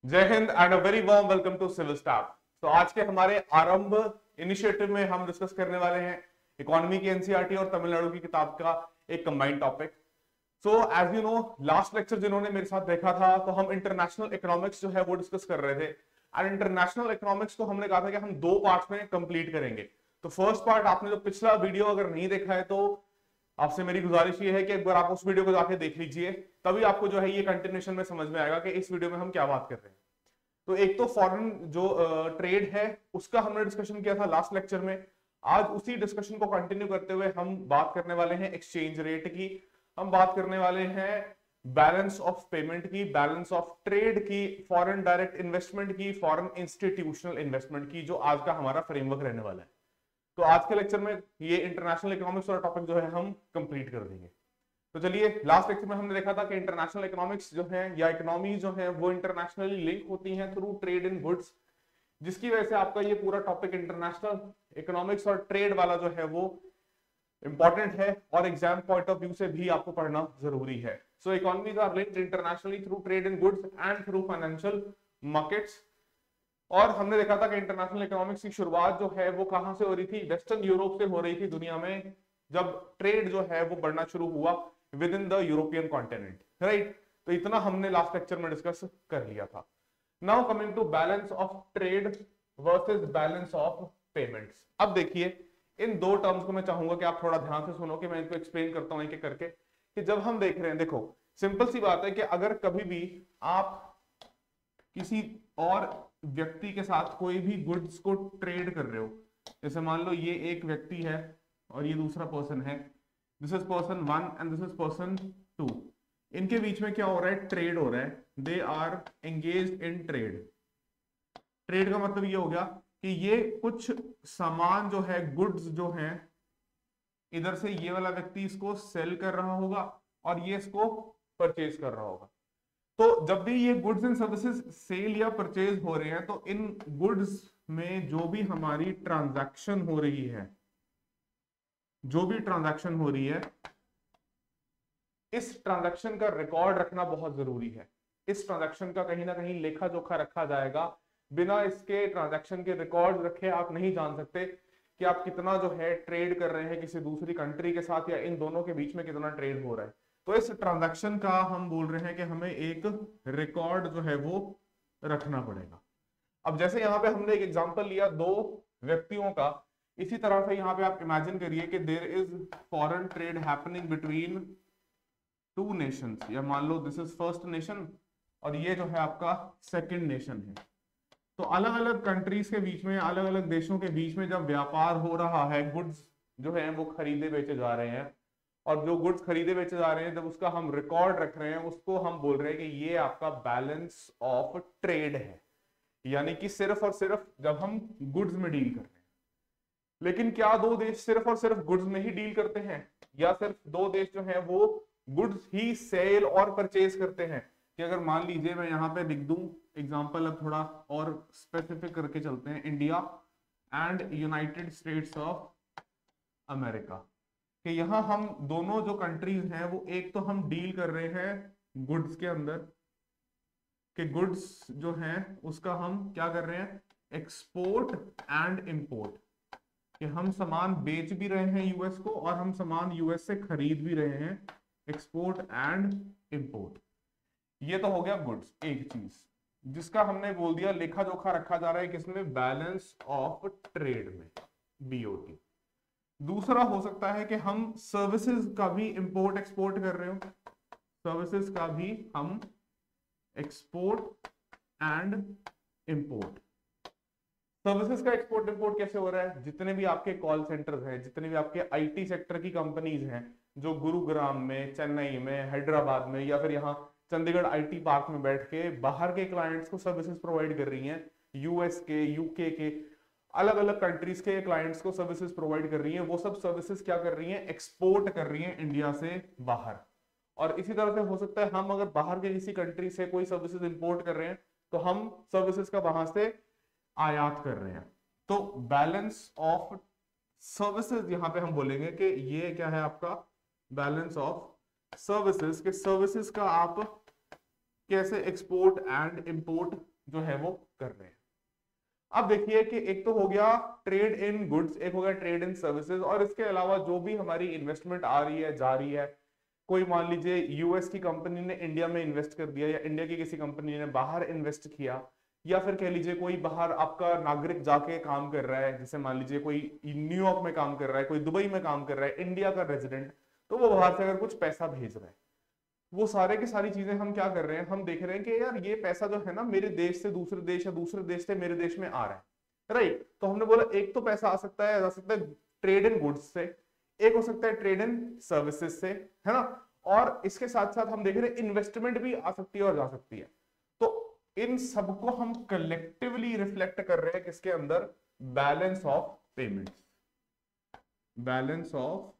जय हिंद and a very warm welcome to civil staff. तो आज के हमारे आरंभ इनिशिएटिव में हम डिस्कस करने वाले हैं इकोनॉमी की एनसीईआरटी और तमिलनाडु की किताब का एक combined topic. So as you know, last lecture जिन्होंने मेरे साथ देखा था तो हम इंटरनेशनल इकोनॉमिक्स जो है वो डिस्कस कर रहे थे। एंड इंटरनेशनल इकोनॉमिक्स को हमने कहा था कि हम दो पार्ट्स में कंप्लीट करेंगे। तो फर्स्ट पार्ट आपने जो पिछला वीडियो अगर नहीं देखा है तो आपसे मेरी गुजारिश ये है कि एक बार आप उस वीडियो को जाके देख लीजिए, तभी आपको जो है ये कंटिन्यूशन में समझ में आएगा कि इस वीडियो में हम क्या बात कर रहे हैं। तो एक तो फॉरेन जो ट्रेड है उसका हमने डिस्कशन किया था लास्ट लेक्चर में। आज उसी डिस्कशन को कंटिन्यू करते हुए हम बात करने वाले हैं एक्सचेंज रेट की, हम बात करने वाले हैं बैलेंस ऑफ पेमेंट की, बैलेंस ऑफ ट्रेड की, फॉरेन डायरेक्ट इन्वेस्टमेंट की, फॉरेन इंस्टीट्यूशनल इन्वेस्टमेंट की, जो आज का हमारा फ्रेमवर्क रहने वाला है। तो आज के लेक्चर में ये इंटरनेशनल इकोनॉमिक्स वाला टॉपिक जो है हम कंप्लीट कर देंगे। तो चलिए, लास्ट लेक्चर में हमने देखा था कि इंटरनेशनल इकोनॉमिक्स जो है या इकोनॉमी जो है वो इंटरनेशनली लिंक होती हैं थ्रू ट्रेड इन गुड्स, जिसकी वजह से आपका ये पूरा टॉपिक इंटरनेशनल इकोनॉमिक्स और ट्रेड वाला जो है वो इंपॉर्टेंट है और एग्जाम पॉइंट ऑफ व्यू से भी आपको पढ़ना जरूरी है। So economies are linked internationally through trade in goods and through financial markets. और हमने देखा था कि इंटरनेशनल इकोनॉमिक्स की शुरुआत जो है वो कहां से हो रही थी, वेस्टर्न यूरोप से हो रही थी दुनिया में, जब ट्रेड जो है वो बढ़ना शुरू हुआ within the European continent, right. तो इतना हमने लास्ट लेक्चर में डिस्कस कर लिया था। Now coming to balance of trade versus balance of payments. अब देखिए, इन दो टर्म्स को मैं चाहूंगा कि आप थोड़ा ध्यान से सुनो कि मैं इनको एक्सप्लेन करता हूं एक एक करके। कि जब हम देख रहे हैं, देखो सिंपल सी बात है कि अगर कभी भी आप किसी और व्यक्ति के साथ कोई भी गुड्स को ट्रेड कर रहे हो, जैसे मान लो ये एक व्यक्ति है और ये दूसरा पर्सन है, this is person 1 and this is person 2। इनके बीच में क्या हो रहा है, ट्रेड हो रहा है, they are engaged in trade. Trade का मतलब ये हो गया कि ये कुछ सामान जो है, गुड्स जो है, इधर से ये वाला व्यक्ति इसको सेल कर रहा होगा और ये इसको परचेज कर रहा होगा। तो जब भी ये गुड्स एंड सर्विसेज सेल या परचेज हो रहे हैं तो इन गुड्स में जो भी हमारी ट्रांजैक्शन हो रही है, जो भी ट्रांजैक्शन हो रही है, इस ट्रांजैक्शन का रिकॉर्ड रखना बहुत जरूरी है। इस ट्रांजैक्शन का कहीं ना कहीं लेखा जोखा रखा जाएगा। बिना इसके ट्रांजैक्शन के रिकॉर्ड रखे आप नहीं जान सकते कि आप कितना जो है ट्रेड कर रहे हैं किसी दूसरी कंट्री के साथ, या इन दोनों के बीच में कितना ट्रेड हो रहा है। तो इस ट्रांजैक्शन का हम बोल रहे हैं कि हमें एक रिकॉर्ड जो है वो रखना पड़ेगा। अब जैसे यहाँ पे हमने एक एग्जांपल लिया दो व्यक्तियों का, इसी तरह से यहाँ पे आप इमेजिन करिए कि there is foreign trade happening between two nations, या मान लो दिस इज फर्स्ट नेशन और ये जो है आपका सेकंड नेशन है। तो अलग अलग कंट्रीज के बीच में, अलग अलग देशों के बीच में जब व्यापार हो रहा है, गुड्स जो है वो खरीदे बेचे जा रहे हैं, और जो गुड्स खरीदे बेचे जा रहे हैं जब उसका हम रिकॉर्ड रख रहे हैं, उसको हम बोल रहे हैं कि ये आपका बैलेंस ऑफ ट्रेड है। यानी कि सिर्फ और सिर्फ जब हम गुड्स में डील कर रहे हैं। लेकिन क्या दो देश सिर्फ और सिर्फ गुड्स में ही डील करते हैं, या सिर्फ दो देश जो है वो गुड्स ही सेल और परचेज करते हैं? कि अगर मान लीजिए मैं यहाँ पे लिख दूं एग्जांपल, अब थोड़ा और स्पेसिफिक करके चलते हैं, India and United States of America, कि यहाँ हम दोनों जो कंट्रीज हैं वो एक तो हम डील कर रहे हैं गुड्स के अंदर, कि गुड्स जो हैं उसका हम क्या कर रहे हैं, एक्सपोर्ट एंड इंपोर्ट, कि हम सामान बेच भी रहे हैं यूएस को और हम सामान यूएस से खरीद भी रहे हैं, एक्सपोर्ट एंड इंपोर्ट। ये तो हो गया गुड्स, एक चीज जिसका हमने बोल दिया लेखा जोखा रखा जा रहा है किसमें, बैलेंस ऑफ ट्रेड में, बीओटी। दूसरा हो सकता है कि हम सर्विसेज का भी इंपोर्ट एक्सपोर्ट कर रहे हो, सर्विसेज का भी हम एक्सपोर्ट एंड इंपोर्ट। सर्विसेज का एक्सपोर्ट इंपोर्ट कैसे हो रहा है, जितने भी आपके कॉल सेंटर्स हैं, जितने भी आपके आईटी सेक्टर की कंपनीज हैं जो गुरुग्राम में, चेन्नई में, हैदराबाद में, या फिर यहाँ चंडीगढ़ आईटी पार्क में बैठ के बाहर के क्लाइंट्स को सर्विसेज प्रोवाइड कर रही हैं, यूएस के, यूके के, अलग अलग कंट्रीज के क्लाइंट्स को सर्विसेज प्रोवाइड कर रही हैं। वो सब सर्विसेज क्या कर रही हैं, एक्सपोर्ट कर रही हैं इंडिया से बाहर। और इसी तरह से हो सकता है हम अगर बाहर के किसी कंट्री से कोई सर्विसेज इंपोर्ट कर रहे हैं तो हम सर्विसेज का वहां से आयात कर रहे हैं। तो बैलेंस ऑफ सर्विसेज यहां पे हम बोलेंगे कि ये क्या है आपका बैलेंस ऑफ सर्विसेज, के सर्विसेज का आप कैसे एक्सपोर्ट एंड इंपोर्ट जो है वो कर रहे हैं। अब देखिए कि एक तो हो गया ट्रेड इन गुड्स, एक हो गया ट्रेड इन सर्विसेज, और इसके अलावा जो भी हमारी इन्वेस्टमेंट आ रही है जा रही है, कोई मान लीजिए यूएस की कंपनी ने इंडिया में इन्वेस्ट कर दिया, या इंडिया की किसी कंपनी ने बाहर इन्वेस्ट किया, या फिर कह लीजिए कोई बाहर आपका नागरिक जाके काम कर रहा है, जैसे मान लीजिए कोई न्यूयॉर्क में काम कर रहा है, कोई दुबई में काम कर रहा है, इंडिया का रेजिडेंट, तो वो बाहर से अगर कुछ पैसा भेज रहा है, वो सारे की सारी चीजें हम क्या कर रहे हैं, हम देख रहे हैं कि यार ये पैसा जो है ना मेरे देश से दूसरे देश या दूसरे देश से मेरे देश में आ रहा है, राइट। तो हमने बोला एक तो पैसा आ सकता है ट्रेड इन गुड्स से, एक हो सकता है ट्रेड इन सर्विसेज से, है ना, और इसके साथ साथ हम देख रहे हैं इन्वेस्टमेंट भी आ सकती है और जा सकती है। तो इन सबको हम कलेक्टिवली रिफ्लेक्ट कर रहे हैं किसके अंदर, balance of payments, balance of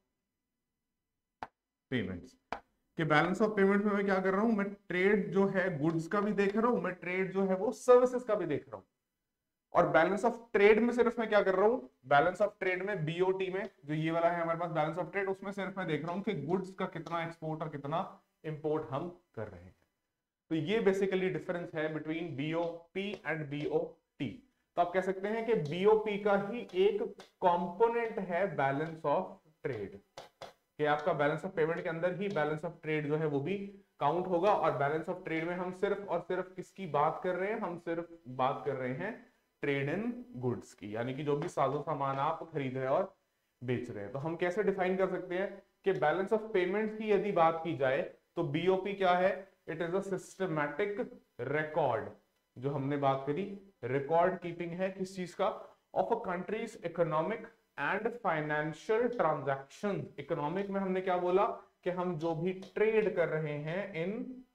payments. कि बैलेंस ऑफ पेमेंट में मैं क्या कर रहा हूं, मैं ट्रेड जो है गुड्स का भी देख रहा हूं, मैं ट्रेड जो है वो सर्विसेज का भी देख रहा हूं, और बैलेंस ऑफ ट्रेड में सिर्फ मैं क्या कर रहा हूं, बैलेंस ऑफ ट्रेड में बीओटी में जो ये वाला है हमारे पास बैलेंस ऑफ ट्रेड, उसमें सिर्फ मैं देख रहा हूं कि गुड्स का कितना एक्सपोर्ट और कितना इंपोर्ट हम कर रहे हैं। तो ये बेसिकली डिफरेंस है बिटवीन बीओपी एंड बीओटी। तो आप कह सकते हैं कि बीओपी का ही एक कंपोनेंट है बैलेंस ऑफ ट्रेड, कि आपका बैलेंस ऑफ पेमेंट के अंदर ही बैलेंस ऑफ ट्रेड जो है वो भी काउंट होगा। और बैलेंस ऑफ ट्रेड में हम सिर्फ और सिर्फ किसकी बात कर रहे हैं, हम सिर्फ बात कर रहे हैं ट्रेड इन गुड्स की, यानी कि जो भी साजो सामान आप खरीद रहे हैं और बेच रहे हैं। तो हम कैसे डिफाइन कर सकते हैं कि बैलेंस ऑफ पेमेंट की यदि बात की जाए तो बीओपी क्या है, it is a systematic record, जो हमने बात करी रिकॉर्ड कीपिंग है किस चीज का, of a country's economic and financial transaction. Economic में हमने क्या बोला कि हम जो भी ट्रेड कर रहे हैं इन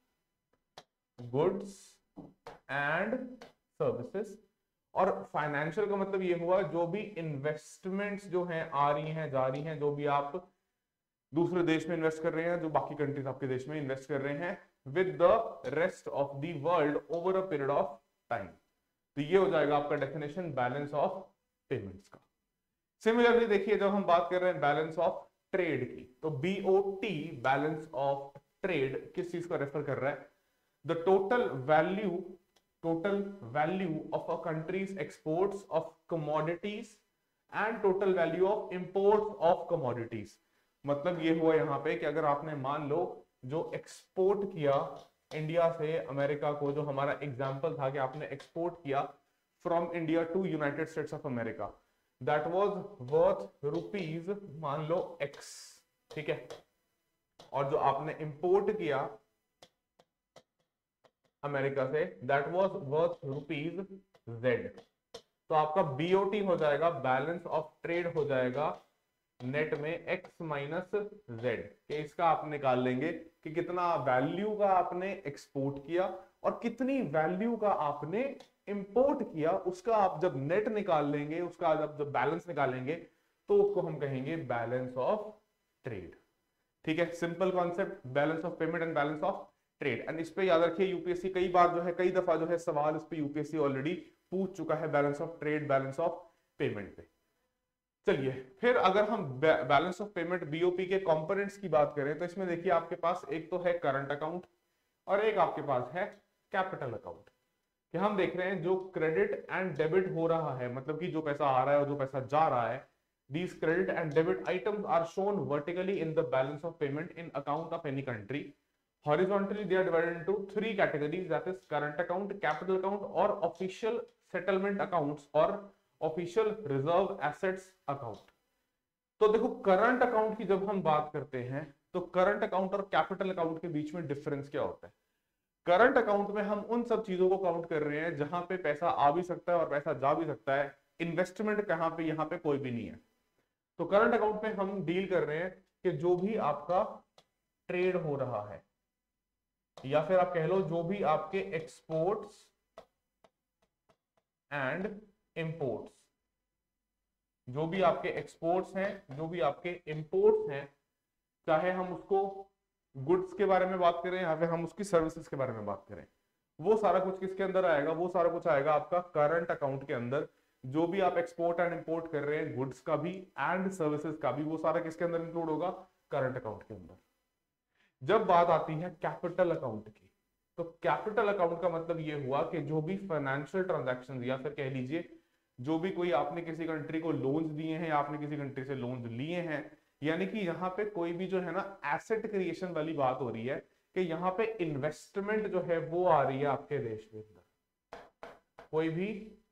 गुड्स एंड सर्विसेज, और फाइनेंशियल का मतलब ये हुआ जो भी इन्वेस्टमेंट्स जो हैं आ रही हैं जा रही हैं, जो भी आप दूसरे देश में इन्वेस्ट कर रहे हैं, जो बाकी कंट्रीज आपके देश में इन्वेस्ट कर रहे हैं with the rest of the world over a period of time. तो ये हो जाएगा आपका डेफिनेशन बैलेंस ऑफ पेमेंट्स का। सिमिलरली देखिए जब हम बात कर रहे हैं बैलेंस ऑफ ट्रेड की, तो बीओटी बैलेंस ऑफ ट्रेड किस चीज को रेफर कर रहा है, the total value of a country's exports of commodities and total value of imports of commodities. मतलब ये हुआ यहाँ पे कि अगर आपने मान लो जो एक्सपोर्ट किया इंडिया से अमेरिका को, जो हमारा एग्जांपल था कि आपने एक्सपोर्ट किया from India to United States of America, that was worth rupees मान लो एक्स, ठीक है, और जो आपने इंपोर्ट किया अमेरिका से that was worth rupees Z. तो आपका बीओटी हो जाएगा, बैलेंस ऑफ ट्रेड हो जाएगा नेट में x माइनस जेड, के इसका आप निकाल लेंगे कि कितना वैल्यू का आपने एक्सपोर्ट किया और कितनी वैल्यू का आपने इंपोर्ट किया, उसका आप जब नेट निकाल लेंगे, उसका जब बैलेंस निकालेंगे तो उसको हम कहेंगे बैलेंस ऑफ ट्रेड। ठीक है, simple concept, balance of payment and balance of trade. And इस पे याद रखिए यूपीएससी कई बार जो है कई दफा जो है सवाल इस पे यूपीएससी ऑलरेडी पूछ चुका है, balance of trade balance of payment पे। चलिए फिर अगर हम बैलेंस ऑफ पेमेंट बीओपी के कंपोनेंट्स की बात करें तो इसमें देखिए आपके पास एक तो है करंट अकाउंट और एक आपके पास है कैपिटल अकाउंट। कि हम देख रहे हैं जो क्रेडिट एंड डेबिट हो रहा है, मतलब कि जो पैसा आ रहा है और जो पैसा जा रहा है, these credit and debit items are shown vertically in the balance of payment in account of any country. Horizontally they are divided into three categories, that is current account, capital account और official settlement accounts और official reserve assets account. तो देखो current account की जब हम बात करते हैं तो करंट अकाउंट और कैपिटल अकाउंट के बीच में डिफरेंस क्या होता है। करंट अकाउंट में हम उन सब चीजों को काउंट कर रहे हैं जहां पे पैसा आ भी सकता है और पैसा जा भी सकता है, इन्वेस्टमेंट कहां पे, यहां पे कोई भी नहीं है। तो करंट अकाउंट में हम डील कर रहे हैं कि जो भी आपका ट्रेड हो रहा है या फिर आप कह लो जो भी आपके एक्सपोर्ट्स एंड इंपोर्ट्स, जो भी आपके एक्सपोर्ट्स हैं, जो भी आपके इंपोर्ट्स हैं, चाहे हम उसको गुड्स के बारे में बात करें या फिर हम उसकी सर्विसेज के बारे में बात करें, वो सारा कुछ किसके अंदर आएगा, वो सारा कुछ आएगा आपका करंट अकाउंट के अंदर। जो भी आप एक्सपोर्ट एंड इंपोर्ट कर रहे हैं गुड्स का भी एंड सर्विसेज का भी, वो सारा किसके अंदर इंक्लूड होगा, करंट अकाउंट के अंदर। जब बात आती है कैपिटल अकाउंट की, तो कैपिटल अकाउंट का मतलब ये हुआ कि जो भी फाइनेंशियल ट्रांजैक्शंस या फिर कह लीजिए जो भी कोई आपने किसी कंट्री को लोन्स दिए हैं या आपने किसी कंट्री से लोन्स लिए हैं, यानी कि यहाँ पे कोई भी जो है ना एसेट क्रिएशन वाली बात हो रही है कि यहाँ पे इन्वेस्टमेंट जो है वो आ रही है आपके देश के अंदर, कोई भी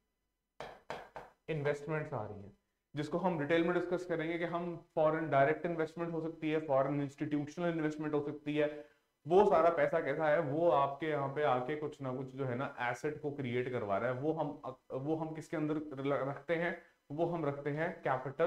इन्वेस्टमेंट्स आ रही हैं, जिसको हम डिटेल में डिस्कस करेंगे कि हम फॉरेन डायरेक्ट इन्वेस्टमेंट हो सकती है, फॉरेन इंस्टीट्यूशनल इन्वेस्टमेंट हो सकती है, वो सारा पैसा कैसा है वो आपके यहाँ पे आके कुछ ना कुछ जो है ना एसेट को क्रिएट करवा रहा है, वो हम किसके अंदर रखते हैं, वो हम रखते हैं कैपिटल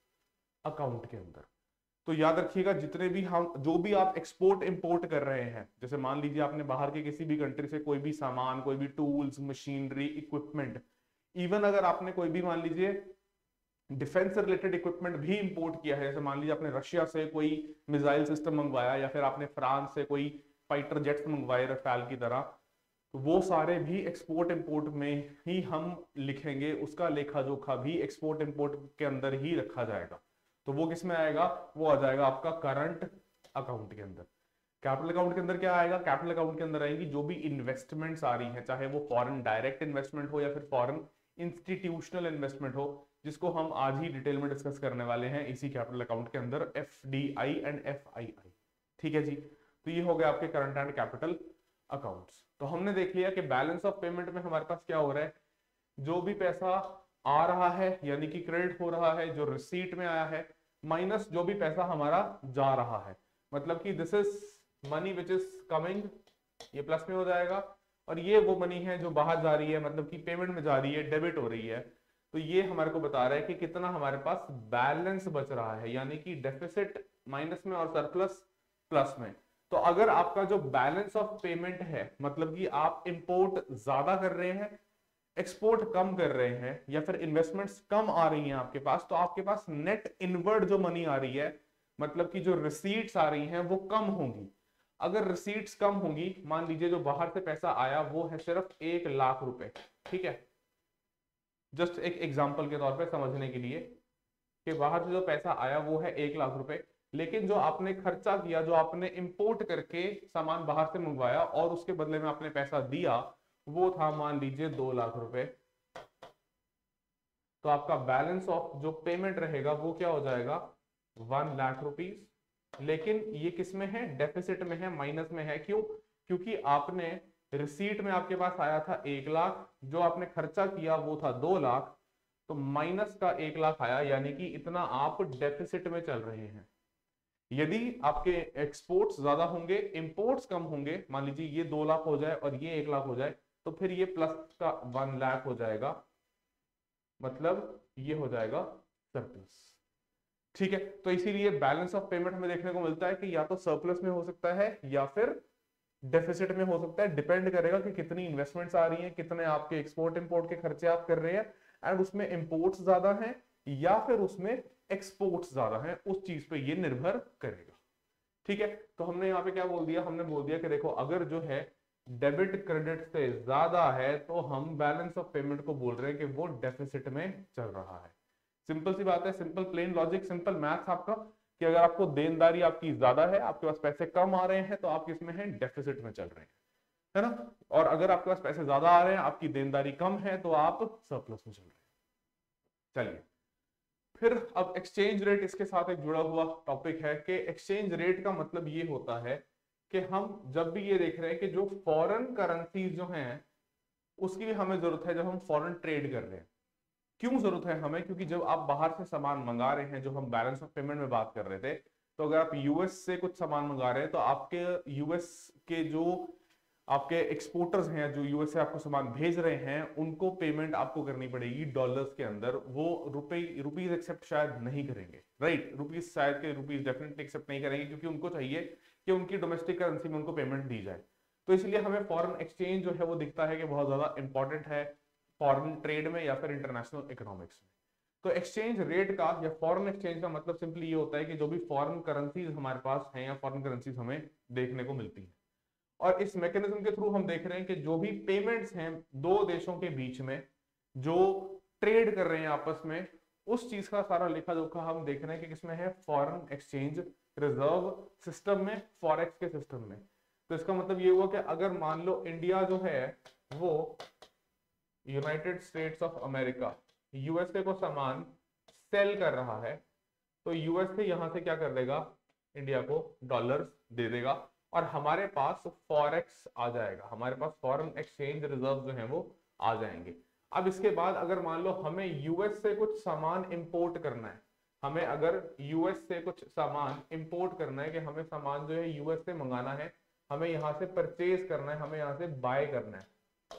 अकाउंट के अंदर। तो याद रखिएगा जितने भी हम जो भी आप एक्सपोर्ट इंपोर्ट कर रहे हैं, जैसे मान लीजिए आपने बाहर के किसी भी कंट्री से कोई भी सामान, कोई भी टूल्स, मशीनरी, इक्विपमेंट, इवन अगर आपने कोई भी मान लीजिए डिफेंस से रिलेटेड इक्विपमेंट भी इंपोर्ट किया है, जैसे मान लीजिए आपने रशिया से कोई मिसाइल सिस्टम मंगवाया या फिर आपने फ्रांस से कोई फाइटर जेट्स मंगवाए रफाल की तरह, तो वो सारे भी एक्सपोर्ट इंपोर्ट में ही हम लिखेंगे, उसका लेखा जोखा भी एक्सपोर्ट इंपोर्ट के अंदर ही रखा जाएगा। तो वो किस में आएगा, वो आ जाएगा आपका करंट अकाउंट के अंदर। कैपिटल अकाउंट के अंदर क्या आएगा, कैपिटल अकाउंट के अंदर आएंगी जो भी इन्वेस्टमेंट्स आ रही हैं, चाहे वो फॉरेन डायरेक्ट इन्वेस्टमेंट हो या फिर फॉरेन इंस्टीट्यूशनल इन्वेस्टमेंट हो, जिसको हम आज ही डिटेल में डिस्कस करने वाले हैं इसी कैपिटल अकाउंट के अंदर, एफडीआई एंड एफआईआई। ठीक है जी, तो ये हो गया आपके करंट एंड कैपिटल अकाउंट्स। तो हमने देख लिया कि बैलेंस ऑफ पेमेंट में हमारे पास क्या हो रहा है, जो भी पैसा आ रहा है यानी कि क्रेडिट हो रहा है जो रिसीट में आया है, माइनस जो भी पैसा हमारा जा रहा है, मतलब कि this is money which is coming, ये प्लस में हो जाएगा, और ये वो मनी है जो बाहर जा रही है, मतलब कि पेमेंट में जा रही है, डेबिट हो रही है। तो ये हमारे को बता रहा है कि कितना हमारे पास बैलेंस बच रहा है, यानी कि डेफिसिट माइनस में और सरप्लस प्लस में। तो अगर आपका जो बैलेंस ऑफ पेमेंट है, मतलब कि आप इंपोर्ट ज्यादा कर रहे हैं, एक्सपोर्ट कम कर रहे हैं, या फिर इन्वेस्टमेंट्स कम आ रही हैं आपके पास, तो आपके पास नेट इनवर्ड जो मनी आ रही है, मतलब कि जो रिसीट्स आ रही हैं वो कम होंगी। अगर रिसीट्स कम होंगी, मान लीजिए जो बाहर से पैसा आया वो है सिर्फ 1,00,000 रुपए, ठीक है, जस्ट एक एग्जांपल के तौर पे समझने के लिए कि बाहर से जो पैसा आया वो है 1,00,000 रुपए, लेकिन जो आपने खर्चा किया, जो आपने इंपोर्ट करके सामान बाहर से मंगवाया और उसके बदले में आपने पैसा दिया, वो था मान लीजिए 2,00,000 रुपए। तो आपका बैलेंस ऑफ जो पेमेंट रहेगा वो क्या हो जाएगा, 1,00,000 रुपीज। लेकिन ये किस में है, डेफिसिट में है, माइनस में है। क्यों, क्योंकि आपने रिसीट में आपके पास आया था 1,00,000, जो आपने खर्चा किया वो था 2,00,000, तो माइनस का 1,00,000 आया, यानी कि इतना आप डेफिसिट में चल रहे हैं। यदि आपके एक्सपोर्ट्स ज्यादा होंगे, इंपोर्ट्स कम होंगे, मान लीजिए ये 2,00,000 हो जाए और ये 1,00,000 हो जाए, तो फिर ये प्लस का 1,00,000 हो जाएगा, मतलब ये हो जाएगा सरप्लस। ठीक है, तो इसीलिए बैलेंस ऑफ पेमेंट हमें देखने को मिलता है कि या तो सरप्लस में हो सकता है या फिर डेफिसिट में हो सकता है, डिपेंड करेगा कि कितनी इन्वेस्टमेंट्स आ रही हैं, कितने आपके एक्सपोर्ट इंपोर्ट के खर्चे आप कर रहे हैं, एंड उसमें इंपोर्ट्स ज्यादा हैं या फिर उसमें एक्सपोर्ट्स ज्यादा हैं, उस चीज पे ये निर्भर करेगा। ठीक है, तो हमने यहाँ पे क्या बोल दिया, हमने बोल दिया कि देखो अगर जो है डेबिट क्रेडिट से ज्यादा है तो हम बैलेंस ऑफ पेमेंट को बोल रहे हैं कि वो डेफिसिट में चल रहा है। सिंपल सी बात है, simple plain logic, simple maths आपका, कि अगर आपको देनदारी आपकी ज्यादा है, आपके पास पैसे कम आ रहे हैं, तो आप किसमें हैं, डेफिसिट में चल रहे हैं, है ना। और अगर आपके पास पैसे ज्यादा आ रहे हैं, आपकी देनदारी कम है, तो आप सरप्लस में चल रहे हैं। चलिए, फिर अब एक्सचेंज रेट इसके साथ एक जुड़ा हुआ टॉपिक है कि एक्सचेंज रेट का मतलब ये होता है कि हम जब भी ये देख रहे हैं कि जो फॉरेन करेंसीज जो हैं उसकी भी हमें जरूरत है जब हम फॉरेन ट्रेड कर रहे हैं। क्यों जरूरत है हमें, क्योंकि जब आप बाहर से सामान मंगा रहे हैं, जो हम बैलेंस ऑफ पेमेंट में बात कर रहे थे, तो अगर आप यूएस से कुछ सामान मंगा रहे हैं तो आपके यूएस के जो आपके एक्सपोर्टर्स हैं, जो यूएस से आपको सामान भेज रहे हैं, उनको पेमेंट आपको करनी पड़ेगी डॉलर्स के अंदर। वो रुपीज एक्सेप्ट शायद नहीं करेंगे, राइट, रुपीज शायद के रुपीज डेफिनेटली एक्सेप्ट नहीं करेंगे, क्योंकि उनको चाहिए कि उनकी डोमेस्टिक करेंसी में उनको पेमेंट दी जाए। तो इसलिए हमें फॉरेन एक्सचेंज जो है वो दिखता है कि बहुत ज्यादा इंपॉर्टेंट है फॉरेन ट्रेड में या फिर इंटरनेशनल इकोनॉमिक्स में। तो एक्सचेंज रेट का या फॉरेन एक्सचेंज का मतलब सिंपली ये होता है कि जो भी फॉरेन करेंसीज हमारे पास हैं या फॉरेन करेंसीज हमें देखने को मिलती है, और इस मैकेनिज्म के थ्रू हम देख रहे हैं कि जो भी पेमेंट्स हैं दो देशों के बीच में जो ट्रेड कर रहे हैं आपस में, उस चीज का सारा लेखा जोखा हम देख रहे हैं कि किसमें है, फॉरेन एक्सचेंज रिजर्व सिस्टम में, फॉरेक्स के सिस्टम में। तो इसका मतलब ये हुआ कि अगर मान लो इंडिया जो है वो United States of America USA को सामान सेल कर रहा है, तो यूएसए यहां से क्या कर देगा, इंडिया को डॉलर्स दे देगा और हमारे पास फॉरेक्स आ जाएगा, हमारे पास फॉरेन एक्सचेंज रिजर्व जो है वो आ जाएंगे। अब इसके बाद अगर मान लो हमें यूएस से कुछ सामान इंपोर्ट करना है, हमें अगर यूएस से कुछ सामान इंपोर्ट करना है कि हमें सामान जो है यूएस से मंगाना है, हमें यहाँ से परचेज करना है, हमें यहाँ से बाय करना है,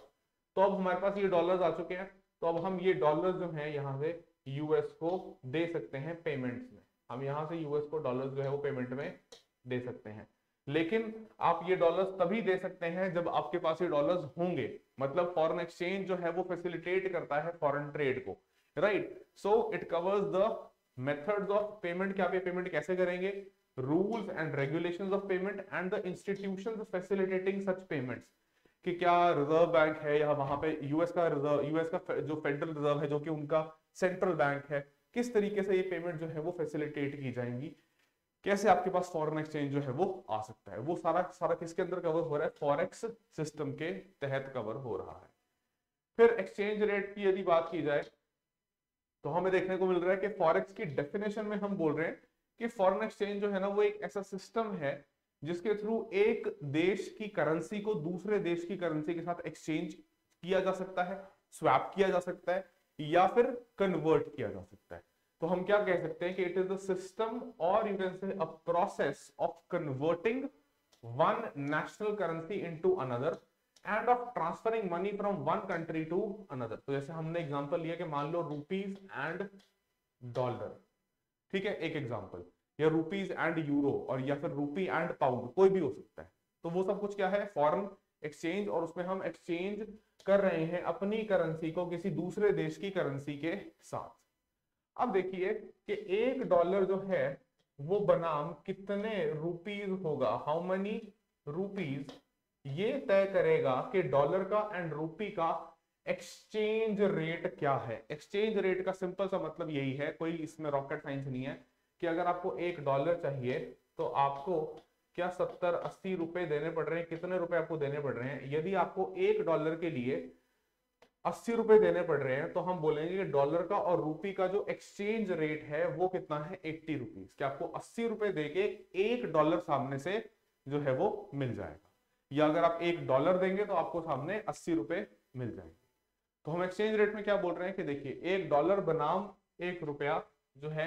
तो अब हमारे पास ये डॉलर्स आ चुके हैं, तो अब हम ये डॉलर्स जो है यहाँ से यूएस को दे सकते हैं पेमेंट्स में, हम यहाँ से यूएस को डॉलर्स जो है वो पेमेंट में दे सकते हैं। लेकिन आप ये डॉलर्स तभी दे सकते हैं जब आपके पास ये डॉलर्स होंगे, मतलब फॉरेन एक्सचेंज जो है वो फैसिलिटेट करता है फॉरेन ट्रेड को, right. So it covers the methods of payment, क्या पेमेंट कैसे करेंगे, rules and regulations of payment and the institutions facilitating such payments, कि क्या रिजर्व बैंक है या वहां पे यूएस का रिजर्व, यूएस का जो फेडरल रिजर्व है जो कि उनका सेंट्रल बैंक है, किस तरीके से ये पेमेंट जो है वो फैसिलिटेट की जाएंगी, कैसे आपके पास फॉरेन एक्सचेंज जो है वो आ सकता है, वो सारा सारा किसके अंदर कवर हो रहा है, फॉरेक्स सिस्टम के तहत कवर हो रहा है। फिर एक्सचेंज रेट की यदि बात की जाए तो हमें देखने को मिल रहा है कि फॉरेक्स की डेफिनेशन में हम बोल रहे हैं कि फॉरेन एक्सचेंज जो है ना वो एक ऐसा सिस्टम है जिसके थ्रू एक देश की करेंसी को दूसरे देश की करेंसी के साथ एक्सचेंज किया जा सकता है, स्वैप किया जा सकता है या फिर कन्वर्ट किया जा सकता है। तो हम क्या कह सकते हैं कि इट इज द सिस्टम और you can say a process of converting one national currency into another and of transferring money from one country to another. तो जैसे हमने एग्जांपल लिया कि मान लो रुपीज एंड डॉलर, ठीक है, एक एग्जांपल, या रुपीज एंड यूरो और या फिर रूपी एंड पाउंड, कोई भी हो सकता है। तो वो सब कुछ क्या है, फॉरेन एक्सचेंज, और उसमें हम एक्सचेंज कर रहे हैं अपनी करेंसी को किसी दूसरे देश की करेंसी के साथ। अब देखिए कि एक डॉलर जो है वो बनाम कितने रुपीज होगा, हाउ मनी रुपीज, ये तय करेगा कि डॉलर का एंड रूपी का एक्सचेंज रेट क्या है। एक्सचेंज रेट का सिंपल सा मतलब यही है, कोई इसमें रॉकेट साइंस नहीं है, कि अगर आपको एक डॉलर चाहिए तो आपको क्या 70-80 रुपए देने पड़ रहे हैं, कितने रुपए आपको देने पड़ रहे हैं, यदि आपको एक डॉलर के लिए 80 रुपए देने पड़ रहे हैं तो हम बोलेंगे कि डॉलर का और रूपी का जो एक्सचेंज रेट है वो कितना है, 80 रुपीज, कि आपको 80 रुपए देके एक डॉलर सामने से जो है वो मिल जाएगा, या अगर आप एक डॉलर देंगे तो आपको सामने 80 रुपए मिल जाएंगे। तो हम एक्सचेंज रेट में क्या बोल रहे हैं कि देखिए एक डॉलर बनाम एक रुपया जो है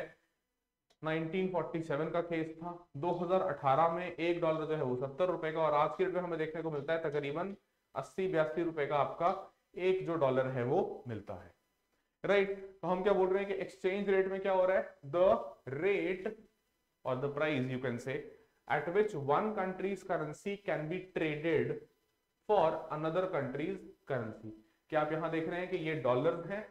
1947 का केस था, 2018 में एक डॉलर जो है वो 70 रुपए का, और आज की डेट में हमें देखने को मिलता है तकरीबन 80-82 रुपए का आपका एक जो डॉलर है वो मिलता है, राइट। तो हम क्या बोल रहे हैं कि एक्सचेंज रेट में क्या हो रहा है, द रेट और the price you can say at which one country's currency can be traded for another country's currency. क्या आप यहां देख रहे हैं कि ये डॉलर्स हैं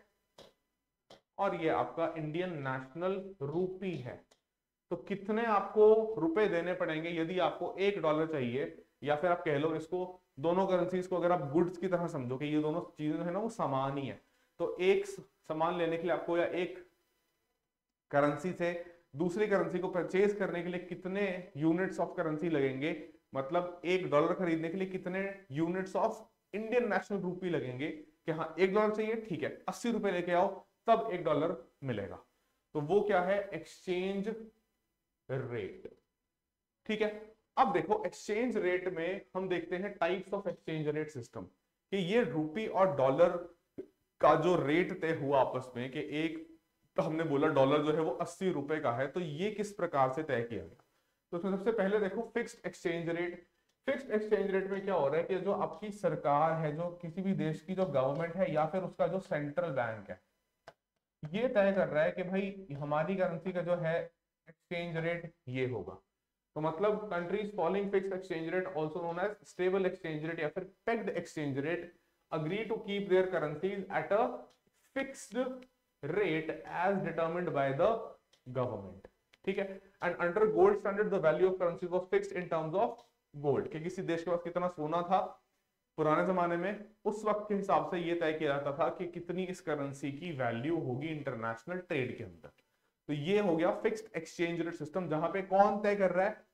और ये आपका इंडियन नेशनल रूपी है, तो कितने आपको रुपए देने पड़ेंगे यदि आपको एक डॉलर चाहिए, या फिर आप कह लो इसको दोनों करेंसीज को अगर आप गुड्स की तरह समझो कि ये दोनों चीजें जो है ना वो सामान ही है, तो एक सामान लेने के लिए आपको या एक करेंसी से दूसरी करेंसी को परचेज करने के लिए कितने यूनिट्स ऑफ करेंसी लगेंगे, मतलब एक डॉलर खरीदने के लिए कितने यूनिट्स ऑफ इंडियन नेशनल रूपी लगेंगे, कि हाँ एक डॉलर चाहिए ठीक है 80 रुपए लेके आओ तब एक डॉलर मिलेगा। तो वो क्या है, एक्सचेंज रेट, ठीक है। अब देखो एक्सचेंज रेट में हम देखते हैं types of exchange rate system, कि ये रूपी और डॉलर का जो रेट तय हुआ आपस में, कि एक तो हमने बोला डॉलर जो है वो 80 रुपए का है, तो ये किस प्रकार से तय किया गया। तो इसमें सबसे पहले देखो fixed exchange rate. Fixed exchange rate में क्या हो रहा है कि जो आपकी सरकार है, जो किसी भी देश की जो गवर्नमेंट है या फिर उसका जो सेंट्रल बैंक है, ये तय कर रहा है कि भाई हमारी करेंसी का जो है एक्सचेंज रेट ये होगा। तो मतलब countries following fixed exchange rate also known as stable exchange rate या फिर pegged exchange rate agree to keep their currencies at a fixed rate as determined by the government, ठीक है। and under gold standard the value of currencies was fixed in terms of gold, कि किसी देश के पास कितना सोना था पुराने जमाने में, उस वक्त के हिसाब से ये तय किया जाता था कि कितनी इस करेंसी की वैल्यू होगी इंटरनेशनल ट्रेड के अंदर। तो ये हो गया फिक्स्ड एक्सचेंज रेट सिस्टम, जहां पे कौन तय कर रहा है,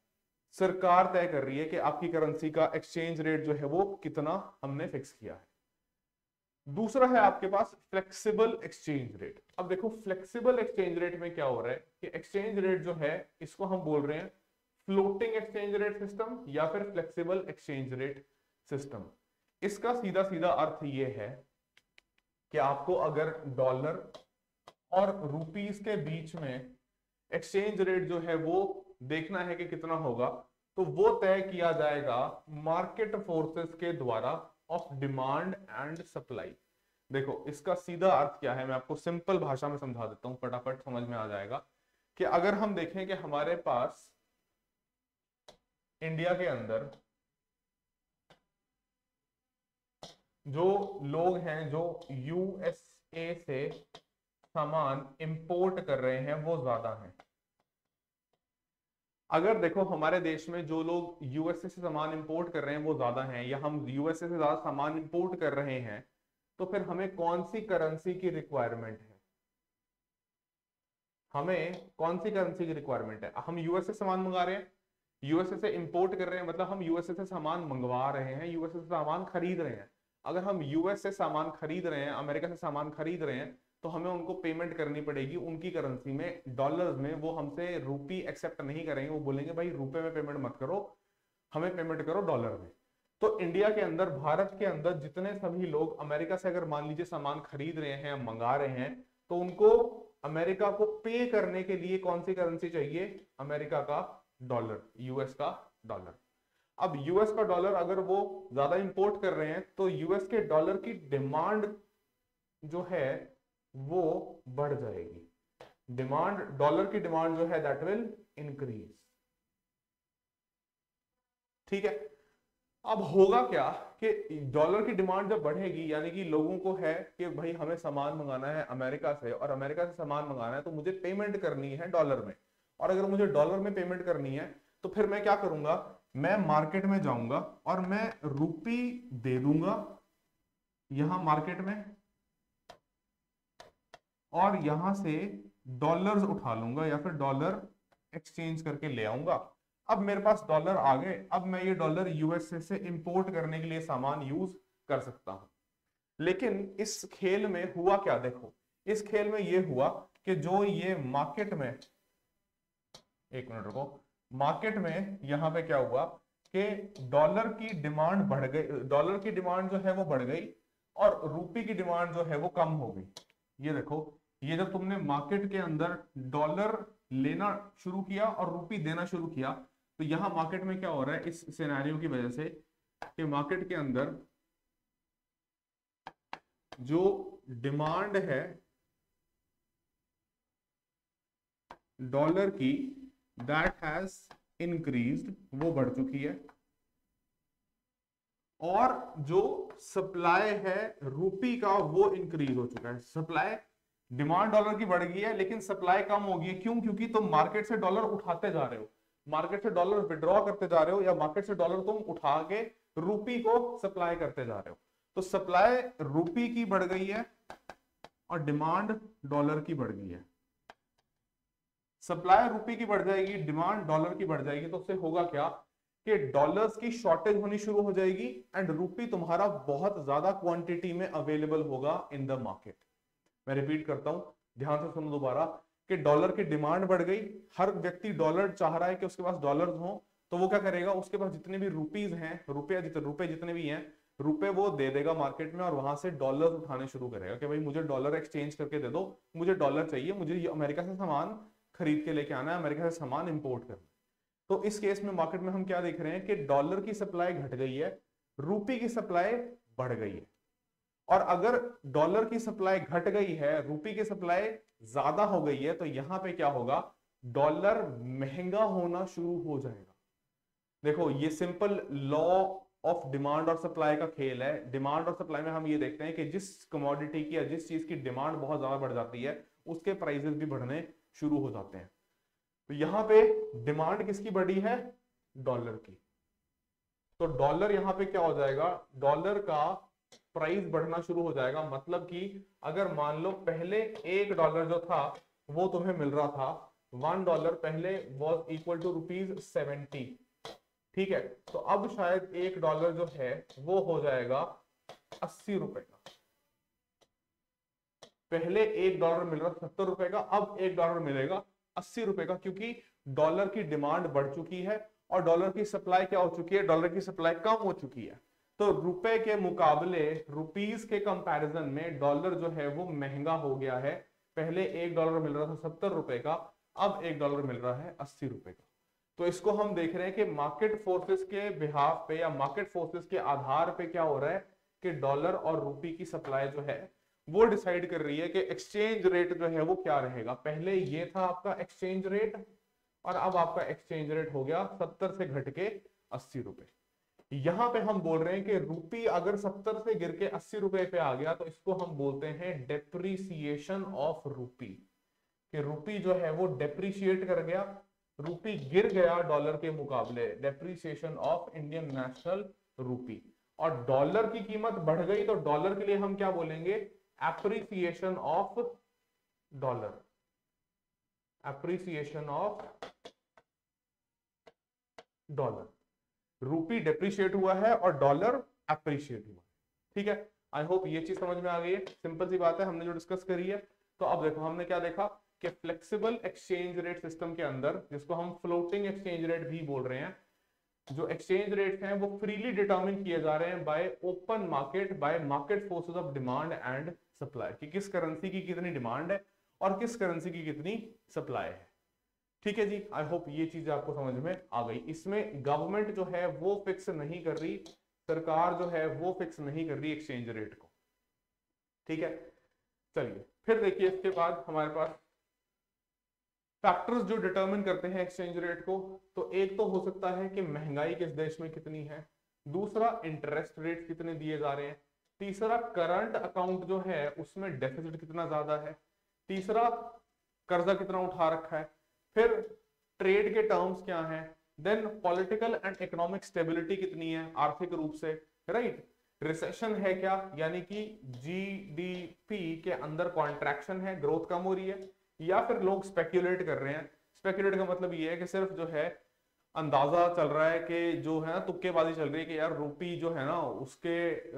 सरकार तय कर रही है कि आपकी करेंसी का एक्सचेंज रेट जो है वो कितना हमने फिक्स किया है। दूसरा है आपके पास फ्लेक्सिबल एक्सचेंज रेट। अब देखो फ्लेक्सिबल एक्सचेंज रेट में क्या हो रहा है कि एक्सचेंज रेट जो है इसको हम बोल रहे हैं फ्लोटिंग एक्सचेंज रेट सिस्टम या फिर फ्लेक्सिबल एक्सचेंज रेट सिस्टम। इसका सीधा सीधा अर्थ ये है कि आपको अगर डॉलर और रुपीस के बीच में एक्सचेंज रेट जो है वो देखना है कि कितना होगा, तो वो तय किया जाएगा मार्केट फोर्सेस के द्वारा ऑफ डिमांड एंड सप्लाई। देखो इसका सीधा अर्थ क्या है, मैं आपको सिंपल भाषा में समझा देता हूं, फटाफट समझ में आ जाएगा। कि अगर हम देखें कि हमारे पास इंडिया के अंदर जो लोग हैं जो यूएसए से सामान इंपोर्ट कर रहे हैं वो ज्यादा हैं। अगर देखो हमारे देश में जो लोग यूएसए से सामान इंपोर्ट कर रहे हैं वो ज्यादा हैं, या हम यूएसए से ज्यादा सामान इंपोर्ट कर रहे हैं, तो फिर हमें कौन सी करेंसी की रिक्वायरमेंट है? हमें कौन सी करेंसी की रिक्वायरमेंट है? हम यूएसए से सामान मंगा रहे हैं, यूएसए से इंपोर्ट कर रहे हैं, मतलब हम यूएसए से सामान मंगवा रहे हैं, यूएसए से सामान खरीद रहे हैं। अगर हम यूएस से सामान खरीद रहे हैं, अमेरिका से सामान खरीद रहे हैं, तो हमें उनको पेमेंट करनी पड़ेगी उनकी करेंसी में, डॉलर्स में। वो हमसे रूपी एक्सेप्ट नहीं करेंगे, वो बोलेंगे भाई रुपए में पेमेंट मत करो, हमें पेमेंट करो डॉलर में। तो इंडिया के अंदर, भारत के अंदर जितने सभी लोग अमेरिका से अगर मान लीजिए सामान खरीद रहे हैं, मंगा रहे हैं, तो उनको अमेरिका को पे करने के लिए कौन सी करेंसी चाहिए? अमेरिका का डॉलर, यूएस का डॉलर। अब यूएस का डॉलर अगर वो ज्यादा इंपोर्ट कर रहे हैं, तो यूएस के डॉलर की डिमांड जो है वो बढ़ जाएगी। डिमांड, डॉलर की डिमांड जो है दैट विल इंक्रीज। ठीक है। अब होगा क्या कि डॉलर की डिमांड जब बढ़ेगी, यानी कि लोगों को है कि भाई हमें सामान मंगाना है अमेरिका से, और अमेरिका से सामान मंगाना है तो मुझे पेमेंट करनी है डॉलर में, और अगर मुझे डॉलर में पेमेंट करनी है तो फिर मैं क्या करूंगा? मैं मार्केट में जाऊंगा और मैं रुपी दे दूंगा यहां मार्केट में, और यहां से डॉलर्स उठा लूंगा या फिर डॉलर एक्सचेंज करके ले आऊंगा। अब मेरे पास डॉलर आ गए, अब मैं ये डॉलर यूएसए से इंपोर्ट करने के लिए सामान यूज कर सकता हूं। लेकिन इस खेल में हुआ क्या? देखो इस खेल में ये हुआ कि जो ये मार्केट में, एक मिनट रुको, मार्केट में यहां पे क्या हुआ कि डॉलर की डिमांड बढ़ गई, डॉलर की डिमांड जो है वो बढ़ गई और रुपी की डिमांड जो है वो कम हो गई। ये देखो, ये जब तुमने मार्केट के अंदर डॉलर लेना शुरू किया और रुपी देना शुरू किया, तो यहां मार्केट में क्या हो रहा है इस सिनेरियो की वजह से कि मार्केट के अंदर जो डिमांड है डॉलर की दैट हैज इंक्रीज्ड, वो बढ़ चुकी है, और जो सप्लाई है रुपी का वो इंक्रीज हो चुका है। सप्लाई, डिमांड डॉलर की बढ़ गई है लेकिन सप्लाई कम हो गई है। क्यों? क्योंकि तुम मार्केट से डॉलर उठाते जा रहे हो, मार्केट से डॉलर विड्रॉ करते जा रहे हो, या मार्केट से डॉलर तुम उठा के रुपी को सप्लाई करते जा रहे हो। तो सप्लाई रुपी की बढ़ गई है और डिमांड डॉलर की बढ़ गई है। सप्लाई रुपी की बढ़ जाएगी, डिमांड डॉलर की बढ़ जाएगी, तो उससे होगा क्या कि डॉलर्स की शॉर्टेज होनी शुरू हो जाएगी एंड रुपी तुम्हारा बहुत ज्यादा क्वांटिटी में अवेलेबल होगा इन द मार्केट। मैं रिपीट करता हूं, ध्यान से सुनो दोबारा, कि डॉलर की डिमांड बढ़ गई, हर व्यक्ति डॉलर चाह रहा है कि उसके पास डॉलर्स हो, तो वो क्या करेगा? उसके पास जितने भी रुपीज हैं, रुपए जितने भी हैं, रुपए वो दे देगा मार्केट में और वहां से डॉलर उठाने शुरू करेगा कि भाई मुझे डॉलर एक्सचेंज करके दे दो, मुझे डॉलर चाहिए, मुझे अमेरिका से सामान खरीद के लेके आना है, अमेरिका से सामान इंपोर्ट करना। तो इस केस में मार्केट में हम क्या देख रहे हैं कि डॉलर की सप्लाई घट गई है, रुपी की सप्लाई बढ़ गई है। और अगर डॉलर की सप्लाई घट गई है, रुपी की सप्लाई ज्यादा हो गई है, तो यहां पे क्या होगा? डॉलर महंगा होना शुरू हो जाएगा। देखो ये सिंपल लॉ ऑफ डिमांड और सप्लाई का खेल है। डिमांड और सप्लाई में हम ये देखते हैं कि जिस कमोडिटी की या जिस चीज की डिमांड बहुत ज्यादा बढ़ जाती है उसके प्राइसेस भी बढ़ने शुरू हो जाते हैं। तो यहां पे डिमांड किसकी बढ़ी है? डॉलर की। तो डॉलर यहां पे क्या हो जाएगा? डॉलर का प्राइस बढ़ना शुरू हो जाएगा। मतलब कि अगर मान लो पहले $1 जो था वो तुम्हें मिल रहा था, $1 पहले वॉज इक्वल टू ₹70, ठीक है, तो अब शायद $1 जो है वो हो जाएगा 80 रुपए का। पहले $1 मिल रहा $70 का, अब $1 मिलेगा 80 रुपए का, क्योंकि डॉलर की डिमांड बढ़ चुकी है और डॉलर की सप्लाई क्या हो चुकी है, डॉलर की सप्लाई कम हो चुकी है। तो रुपए के मुकाबले, रुपीस के कंपैरिजन में डॉलर जो है वो महंगा हो गया है। पहले $1 मिल रहा था $70 का, अब $1 मिल रहा है 80 रुपए का। तो इसको हम देख रहे हैं कि मार्केट फोर्सेस के बिहाफ पे या मार्केट फोर्सेस के आधार पे क्या हो रहा है कि डॉलर और रुपी की सप्लाई जो है वो डिसाइड कर रही है कि एक्सचेंज रेट जो है वो क्या रहेगा। पहले ये था आपका एक्सचेंज रेट और अब आपका एक्सचेंज रेट हो गया 70 से घट के 80 रुपए। यहां पे हम बोल रहे हैं कि रुपी अगर 70 से गिर के 80 रुपए पे आ गया तो इसको हम बोलते हैं डेप्रिसिएशन ऑफ रुपी, कि रुपी जो है वो डेप्रिशिएट कर गया, रुपी गिर गया डॉलर के मुकाबले, depreciation of Indian national rupee. और डॉलर की कीमत बढ़ गई तो डॉलर के लिए हम क्या बोलेंगे, appreciation of dollar, appreciation of dollar. Rupee depreciate हुआ है और डॉलर एप्रिशिएट हुआ है। ठीक है, आई होप ये चीज समझ में आ गई है। सिंपल सी बात है, हमने जो डिस्कस करी है। तो अब देखो हमने क्या देखा कि फ्लेक्सिबल एक्सचेंज रेट सिस्टम के अंदर, जिसको हम फ्लोटिंग एक्सचेंज रेट भी बोल रहे हैं, जो एक्सचेंज रेट्स हैं वो फ्रीली डिटरमिन किए जा रहे हैं by open market, by market forces of demand and supply, कि किस करेंसी की कितनी डिमांड है और किस करेंसी की कितनी सप्लाई है। ठीक है जी, आई होप ये चीज आपको समझ में आ गई। इसमें गवर्नमेंट जो है वो फिक्स नहीं कर रही, सरकार जो है वो फिक्स नहीं कर रही एक्सचेंज रेट को। ठीक है, चलिए फिर देखिए इसके बाद हमारे पास फैक्टर्स जो डिटरमिन करते हैं एक्सचेंज रेट को। तो एक तो हो सकता है कि महंगाई किस देश में कितनी है, दूसरा इंटरेस्ट रेट कितने दिए जा रहे हैं, तीसरा करंट अकाउंट जो है उसमें डेफिसिट कितना ज्यादा है, तीसरा कर्जा कितना उठा रखा है, फिर ट्रेड के टर्म्स क्या हैं, then political and economic stability कितनी है आर्थिक रूप से, राइट, रिसेशन है क्या, यानी कि जीडीपी के अंदर कॉन्ट्रैक्शन है, ग्रोथ कम हो रही है, या फिर लोग स्पेक्यूलेट कर रहे हैं। स्पेक्यूलेट का मतलब ये है कि सिर्फ जो है अंदाजा चल रहा है कि जो है ना तुक्केबाजी चल रही है कि यार रुपी जो है ना उसके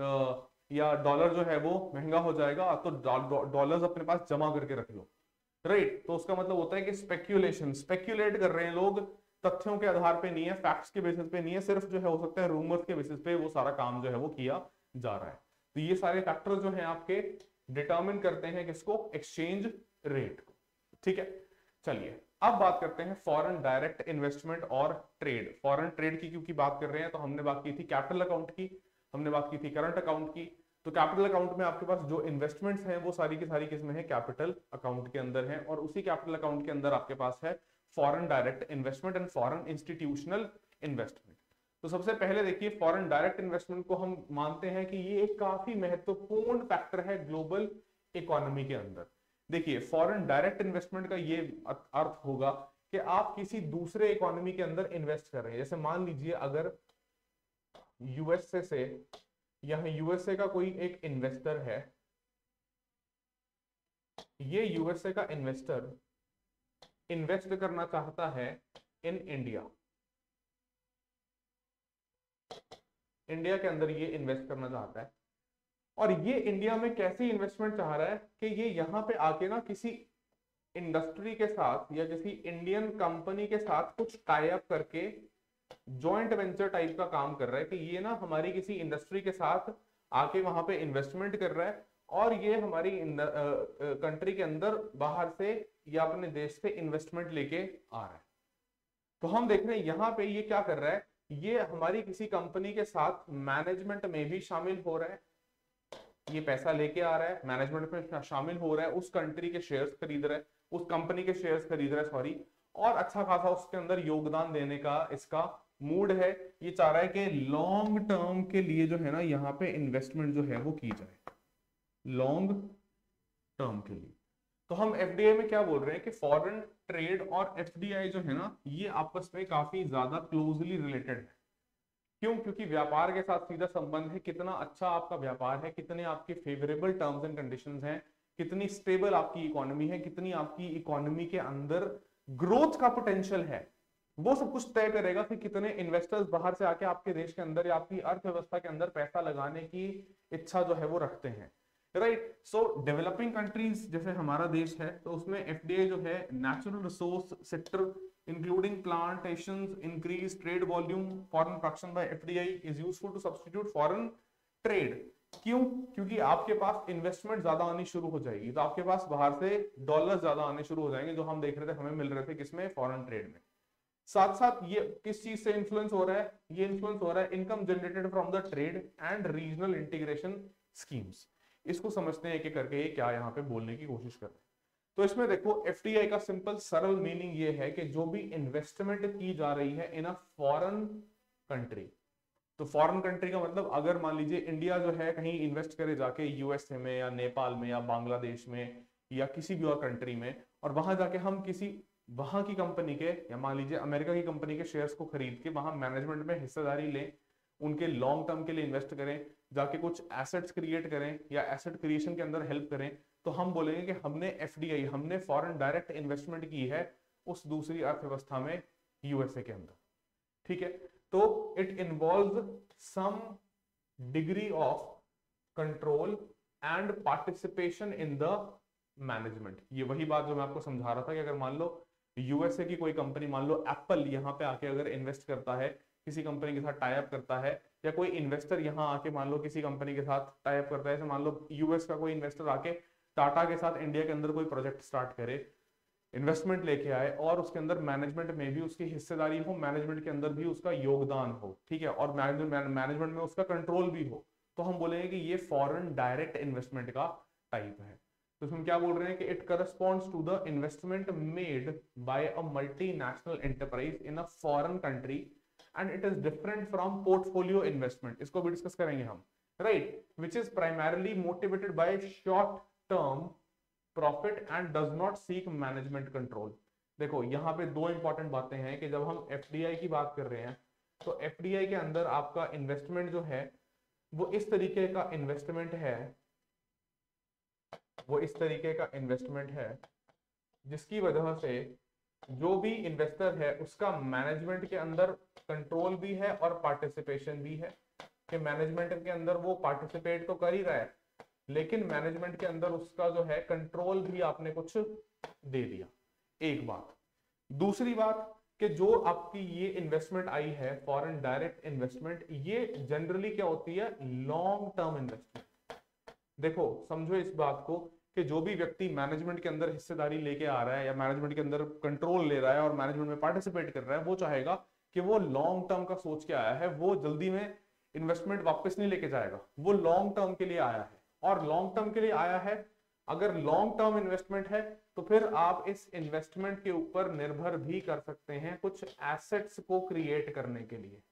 या डॉलर जो है वो महंगा हो जाएगा तो डॉलर्स अपने पास जमा करके रख लो, राइट। तो उसका मतलब होता है कि स्पेक्यूलेशन, स्पेक्यूलेट कर रहे हैं लोग, तथ्यों के आधार पे नहीं है, फैक्ट्स के बेसिस पे नहीं है, सिर्फ जो है हो सकता है रूमर्स के बेसिस पे वो सारा काम जो है वो किया जा रहा है। तो ये सारे फैक्टर्स जो हैं आपके डिटरमिन करते हैं किसको, एक्सचेंज रेट को। ठीक है, चलिए अब बात करते हैं फॉरेन डायरेक्ट इन्वेस्टमेंट और ट्रेड। फॉरेन ट्रेड की क्योंकि बात कर रहे हैं तो हमने बात की थी कैपिटल अकाउंट की, हमने बात की थी करंट अकाउंट की। तो कैपिटल अकाउंट में आपके पास जो इन्वेस्टमेंट्स हैं वो सारी की सारी किसमें है, कैपिटल अकाउंट के अंदर है। और उसी कैपिटल अकाउंट के अंदर आपके पास है foreign direct investment and foreign institutional investment. तो सबसे पहले देखिए फॉरेन डायरेक्ट इन्वेस्टमेंट को हम मानते हैं कि ये एक काफी महत्वपूर्ण फैक्टर है ग्लोबल इकोनॉमी के अंदर। देखिए फॉरेन डायरेक्ट इन्वेस्टमेंट का ये अर्थ होगा कि आप किसी दूसरे इकोनॉमी के अंदर इन्वेस्ट कर रहे हैं। जैसे मान लीजिए अगर यूएसए से, यहां यूएसए का कोई एक इन्वेस्टर है, ये यूएसए का इन्वेस्टर इन्वेस्ट करना चाहता है इन इंडिया, इंडिया के अंदर ये इन्वेस्ट करना चाहता है। और ये इंडिया में कैसी इन्वेस्टमेंट चाह रहा है कि ये यहाँ पे आके ना किसी इंडस्ट्री के साथ या किसी इंडियन कंपनी के साथ कुछ टाई अप करके जॉइंट वेंचर टाइप का काम कर रहा है, कि ये ना हमारी किसी इंडस्ट्री के साथ आके वहां पे इन्वेस्टमेंट कर रहा है और ये हमारी कंट्री के अंदर बाहर से या अपने देश से इन्वेस्टमेंट लेके आ रहा है। तो हम देख रहे हैं यहाँ पे ये क्या कर रहा है, ये हमारी किसी कंपनी के साथ मैनेजमेंट में भी शामिल हो रहा है, ये पैसा लेके आ रहा है, मैनेजमेंट में शामिल हो रहा है, उस कंट्री के शेयर्स खरीद रहा है, उस कंपनी के शेयर्स खरीद रहा है, सॉरी, और अच्छा खासा उसके अंदर योगदान देने का इसका मूड है। ये चाह रहा है कि लॉन्ग टर्म के लिए जो है ना यहाँ पे इन्वेस्टमेंट जो है वो की जाए, लॉन्ग टर्म के लिए। तो हम एफडीआई में क्या बोल रहे हैं कि फॉरेन ट्रेड और एफडीआई जो है ना ये आपस में काफी ज्यादा क्लोजली रिलेटेड है। क्यों? क्योंकि व्यापार के साथ सीधा संबंध है, कितना अच्छा आपका व्यापार है, कितने आपके फेवरेबल टर्म्स एंड कंडीशंस हैं, कितनी स्टेबल आपकी इकोनॉमी है, कितनी आपकी इकोनॉमी के अंदर ग्रोथ का पोटेंशियल है, वो सब कुछ तय करेगा कि कितने इन्वेस्टर्स बाहर से आके आपके देश के अंदर या आपकी अर्थव्यवस्था के अंदर पैसा लगाने की इच्छा जो है वो रखते हैं, राइट। सो डेवलपिंग कंट्रीज जैसे हमारा देश है, तो उसमें एफडीआई जो है natural resource sector including plantations increase trade volume, foreign production by FDI is useful to substitute foreign trade. क्यों? क्योंकि आपके पास इन्वेस्टमेंट ज्यादा आनी शुरू हो जाएगी, तो आपके पास बाहर से डॉलर ज्यादा आने शुरू हो जाएंगे, जो हम देख रहे थे हमें मिल रहे थे किसमें, फॉरेन ट्रेड में। साथ साथ ये किस चीज से इन्फ्लुएंस हो रहा है, ये इन्फ्लुएंस हो रहा है income generated from the trade and regional integration schemes. इसको समझते हैं एक करके ये क्या यहाँ पे बोलने की कोशिश कर रहे हैं। तो इसमें देखो एफडीआई का सिंपल सरल मीनिंग ये है कि जो भी इन्वेस्टमेंट की जा रही है इन अ फॉरेन कंट्री, तो फॉरेन कंट्री का मतलब अगर मान लीजिए इंडिया जो है कहीं इन्वेस्ट करे जाके यूएसए में या नेपाल में या बांग्लादेश में या किसी भी और कंट्री में, और वहां जाके हम किसी वहां की कंपनी के या मान लीजिए अमेरिका की कंपनी के शेयर्स को खरीद के वहां मैनेजमेंट में हिस्सेदारी लें, उनके लॉन्ग टर्म के लिए इन्वेस्ट करें, जाके कुछ एसेट्स क्रिएट करें या एसेट क्रिएशन के अंदर हेल्प करें, तो हम बोलेंगे कि हमने एफडीआई, हमने फॉरेन डायरेक्ट इन्वेस्टमेंट की है उस दूसरी अर्थव्यवस्था में, यूएसए के अंदर, ठीक है। तो it involves some degree of control and participation in the management. ये वही बात जो मैं आपको समझा रहा था कि अगर मान लो यूएसए की कोई कंपनी, मान लो एप्पल यहाँ पे आके अगर इन्वेस्ट करता है, किसी कंपनी के साथ टाई अप करता है, या कोई इन्वेस्टर यहाँ आके मान लो किसी कंपनी के साथ टाई अप करता है, जैसे मान लो यूएस का कोई इन्वेस्टर आके टाटा के साथ इंडिया के अंदर कोई प्रोजेक्ट स्टार्ट करे, इन्वेस्टमेंट लेके आए और उसके अंदर मैनेजमेंट में भी उसकी हिस्सेदारी हो, मैनेजमेंट के अंदर भी उसका योगदान हो, ठीक है, और मैनेजमेंट में उसका कंट्रोल भी हो, तो हम बोलेंगे कि ये फॉरेन डायरेक्ट इन्वेस्टमेंट का टाइप है। तो इसमें क्या बोल रहे हैं कि it corresponds to the investment made by a multinational enterprise in a foreign country and it is different from portfolio investment. इसको भी डिस्कस करेंगे हम, right, which is primarily motivated by short term profit and does not seek management control. देखो यहाँ पे दो important बातें हैं कि जब हम एफडीआई की बात कर रहे हैं, तो एफडीआई के अंदर आपका इन्वेस्टमेंट जो है वो इस तरीके का इन्वेस्टमेंट है, वो इस तरीके का इन्वेस्टमेंट है जिसकी वजह से जो भी इन्वेस्टर है उसका मैनेजमेंट के अंदर कंट्रोल भी है और पार्टिसिपेशन भी है, कि मैनेजमेंट के अंदर वो पार्टिसिपेट तो कर ही रहा है, लेकिन मैनेजमेंट के अंदर उसका जो है कंट्रोल भी आपने कुछ दे दिया। एक बात। दूसरी बात कि जो आपकी ये इन्वेस्टमेंट आई है फॉरेन डायरेक्ट इन्वेस्टमेंट, ये जनरली क्या होती है, लॉन्ग टर्म इन्वेस्टमेंट। देखो समझो इस बात को कि जो भी व्यक्ति मैनेजमेंट के अंदर हिस्सेदारी लेके आ रहा है या मैनेजमेंट के अंदर कंट्रोल ले रहा है और मैनेजमेंट में पार्टिसिपेट कर रहा है, वो चाहेगा कि वो लॉन्ग टर्म का सोच के आया है, वो जल्दी में इन्वेस्टमेंट वापस नहीं लेके जाएगा, वो लॉन्ग टर्म के लिए आया है। और लॉन्ग टर्म के लिए आया है, अगर लॉन्ग टर्म इन्वेस्टमेंट है तो फिर आप इस इन्वेस्टमेंट के ऊपर निर्भर भी कर सकते हैं कुछ एसेट्स को क्रिएट करने के लिए।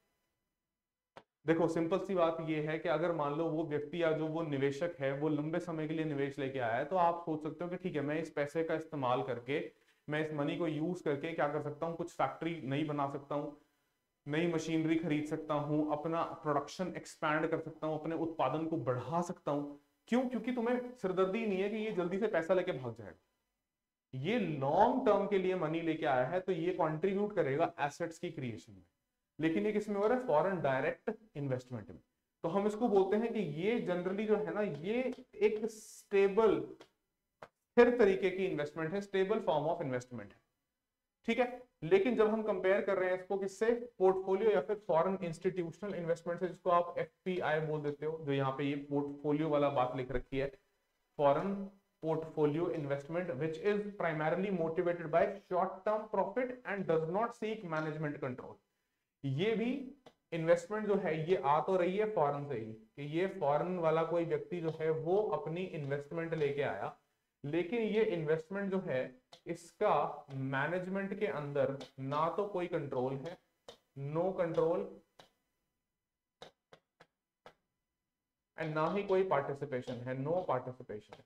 देखो सिंपल सी बात ये है कि अगर मान लो वो व्यक्ति या जो वो निवेशक है वो लंबे समय के लिए निवेश लेके आया है, तो आप सोच सकते हो कि ठीक है, मैं इस पैसे का इस्तेमाल करके, मैं इस मनी को यूज करके क्या कर सकता हूँ, कुछ फैक्ट्री नई बना सकता हूँ, नई मशीनरी खरीद सकता हूँ, अपना प्रोडक्शन एक्सपैंड कर सकता हूँ, अपने उत्पादन को बढ़ा सकता हूँ। क्यों? क्योंकि तुम्हें सिरदर्दी नहीं है कि ये जल्दी से पैसा लेके भाग जाएगा, ये लॉन्ग टर्म के लिए मनी लेके आया है, तो ये कंट्रीब्यूट करेगा एसेट्स की क्रिएशन में। लेकिन ये किसमें हो रहा है, फॉरेन डायरेक्ट इन्वेस्टमेंट में। तो हम इसको बोलते हैं कि ये जनरली जो है ना, ये एक स्टेबल, स्थिर तरीके की इन्वेस्टमेंट है, स्टेबल फॉर्म ऑफ इन्वेस्टमेंट है, ठीक है। लेकिन जब हम कंपेयर कर रहे हैं इसको किससे, पोर्टफोलियो या फिर फॉरेन इंस्टीट्यूशनल इन्वेस्टमेंट से, जिसको आप एफपीआई बोल देते हो, जो यहाँ पे ये पोर्टफोलियो वाला बात लिख रखी है, foreign portfolio investment which is primarily motivated by short term profit and does not seek management control. ये भी इन्वेस्टमेंट जो है ये आ तो रही है फॉरेन से ही, कि ये फॉरेन वाला कोई व्यक्ति जो है वो अपनी इन्वेस्टमेंट लेके आया, लेकिन ये इन्वेस्टमेंट जो है इसका मैनेजमेंट के अंदर ना तो कोई कंट्रोल है, नो कंट्रोल, एंड ना ही कोई पार्टिसिपेशन है, नो पार्टिसिपेशन,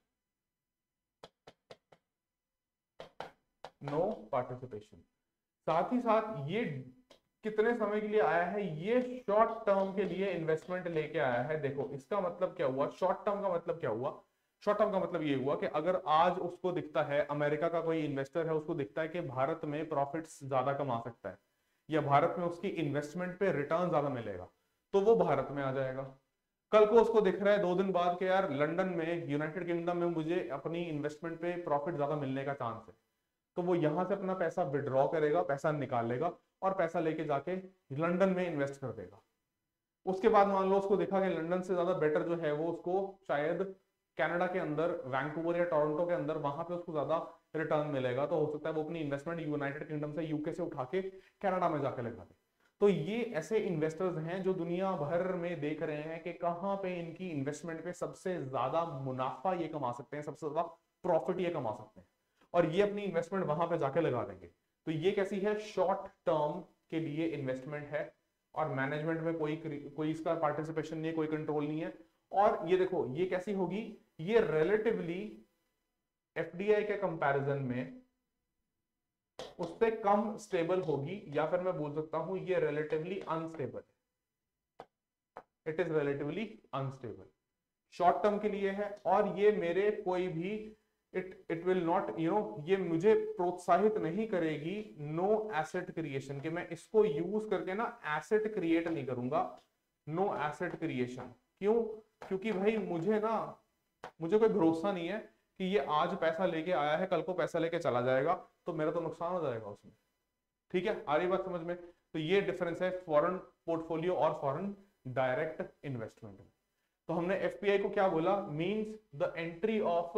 नो पार्टिसिपेशन। साथ ही साथ ये कितने समय के लिए आया है, ये शॉर्ट टर्म के लिए इन्वेस्टमेंट लेके आया है। देखो इसका मतलब क्या हुआ, शॉर्ट टर्म का मतलब क्या हुआ, शॉर्ट टर्म का मतलब ये हुआ कि अगर आज उसको दिखता है, अमेरिका का कोई इन्वेस्टर है, उसको दिखता है कि भारत में प्रॉफिट्स ज्यादा कमा सकता है, या भारत में उसकी इन्वेस्टमेंट पे रिटर्न ज्यादा मिलेगा, तो वो भारत में आ जाएगा। कल को उसको दिख रहा है 2 दिन बाद के यार लंदन में, यूनाइटेड किंगडम में मुझे अपनी इन्वेस्टमेंट पे प्रॉफिट ज्यादा मिलने का चांस है, तो वो यहां से अपना पैसा विड्रॉ करेगा, पैसा निकालेगा और पैसा लेके जाके लंदन में इन्वेस्ट कर देगा। उसके बाद मान लो उसको देखा कि लंदन से ज्यादा बेटर जो है वो उसको शायद कनाडा के अंदर वैंकूवर या टोरंटो के अंदर वहां पे उसको ज्यादा रिटर्न मिलेगा, तो हो सकता है वो अपनी इन्वेस्टमेंट यूनाइटेड किंगडम से, यूके से उठा के कनाडा में जाके लगा दे। तो ये ऐसे इन्वेस्टर्स हैं जो दुनिया भर में देख रहे हैं कि कहां पे इनकी इन्वेस्टमेंट पे सबसे ज्यादा मुनाफा ये कमा सकते हैं, सबसे ज्यादा प्रॉफिट ये कमा सकते हैं, और ये अपनी इन्वेस्टमेंट वहां पे जाके लगा देंगे। तो ये कैसी है, शॉर्ट टर्म के लिए इन्वेस्टमेंट है, और मैनेजमेंट में कोई इसका पार्टिसिपेशन नहीं है, कोई कंट्रोल नहीं है। और ये देखो ये कैसी होगी, ये रिलेटिवली एफडीआई के कंपैरिजन में उससे कम स्टेबल होगी, या फिर मैं बोल सकता हूं ये रिलेटिवली अनस्टेबल है, it is relatively unstable, short term के लिए है। और ये मेरे कोई भी इट विल नॉट ये मुझे प्रोत्साहित नहीं करेगी नो एसेट क्रिएशन, कि मैं इसको यूज करके ना एसेट क्रिएट नहीं करूंगा, नो एसेट क्रिएशन। क्यों? क्योंकि भाई मुझे कोई भरोसा नहीं है कि ये आज पैसा लेके आया है कल को पैसा लेके चला जाएगा, तो मेरा तो नुकसान हो जाएगा उसमें। ठीक है, आ रही बात समझ में? तो ये डिफरेंस है फॉरेन पोर्टफोलियो और फॉरेन डायरेक्ट इन्वेस्टमेंट में। तो हमने एफपीआई को क्या बोला, means the entry of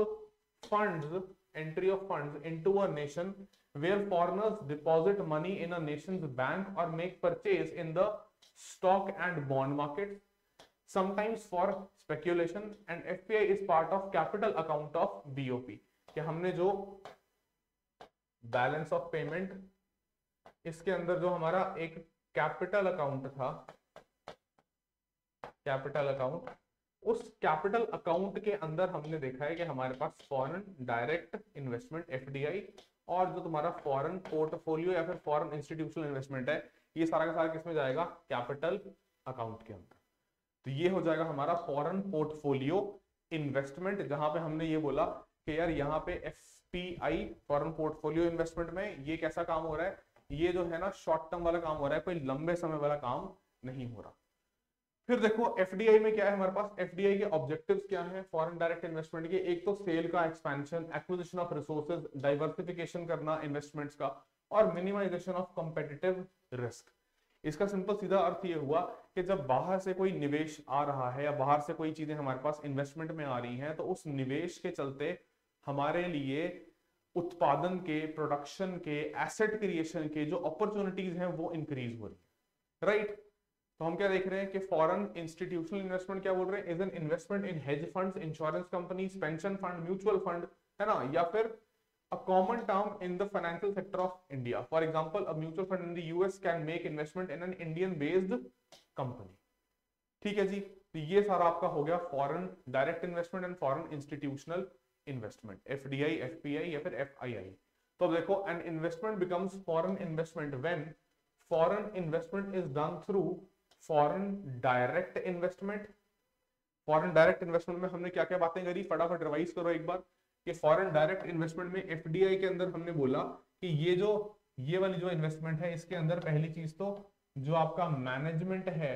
funds into a nation where foreigners deposit money in a nation's bank or make purchase in the stock and bond markets, sometimes for speculation, and FPI is part of capital account of BOP, कि हमने जो balance of payment, इसके अंदर जो हमारा एक capital account था, capital account, उस कैपिटल अकाउंट के अंदर हमने देखा है कि हमारे पास फॉरेन डायरेक्ट इन्वेस्टमेंट एफडीआई, और जो तुम्हारा फॉरेन पोर्टफोलियो या फिर फॉरेन इंस्टीट्यूशनल इन्वेस्टमेंट है, ये सारा का सारा किसमें जाएगा, कैपिटल अकाउंट के अंदर। तो ये हो जाएगा हमारा फॉरेन पोर्टफोलियो इन्वेस्टमेंट, जहां पे हमने ये बोला कि यार यहाँ पे एफपीआई फॉरेन पोर्टफोलियो इन्वेस्टमेंट में ये कैसा काम हो रहा है, ये जो है ना शॉर्ट टर्म वाला काम हो रहा है, कोई लंबे समय वाला काम नहीं हो रहा। फिर देखो एफडीआई में क्या है हमारे पास, एफडीआई के ऑब्जेक्टिव्स क्या हैं फॉरेन डायरेक्ट इन्वेस्टमेंट के, एक तो सेल का expansion, acquisition of resources, diversification करना इन्वेस्टमेंट्स का, और मिनिमाइजेशन ऑफ कंपेटिटिव रिस्क। इसका सिंपल सीधा अर्थ ये हुआ कि जब बाहर से कोई निवेश आ रहा है या बाहर से कोई चीजें हमारे पास इन्वेस्टमेंट में आ रही हैं, तो उस निवेश के चलते हमारे लिए उत्पादन के, प्रोडक्शन के, एसेट क्रिएशन के जो अपॉर्चुनिटीज हैं वो इंक्रीज हो रही है, राइट। तो हम क्या देख रहे हैं कि फॉरेन इंस्टीट्यूशनल इन्वेस्टमेंट क्या बोल रहे हैं, is an investment in hedge funds, insurance companies, pension fund, mutual fund, है ना, या फिर a common term in the financial sector of India. For example, a mutual fund in the US can make investment in an Indian based company. ठीक है जी, तो ये सारा आपका हो गया foreign direct investment and foreign institutional investment, FDI, FPI या फिर एफआईआई। तो अब देखो, an investment becomes foreign investment when foreign investment is done through foreign direct investment. Foreign direct investment में हमने क्या क्या बातें करी, फटाफट रिवाइज करो एक बार, कि फॉरेन डायरेक्ट इन्वेस्टमेंट में एफडीआई के अंदर हमने बोला कि ये वाली जो इन्वेस्टमेंट है, इसके अंदर पहली चीज तो जो आपका मैनेजमेंट है,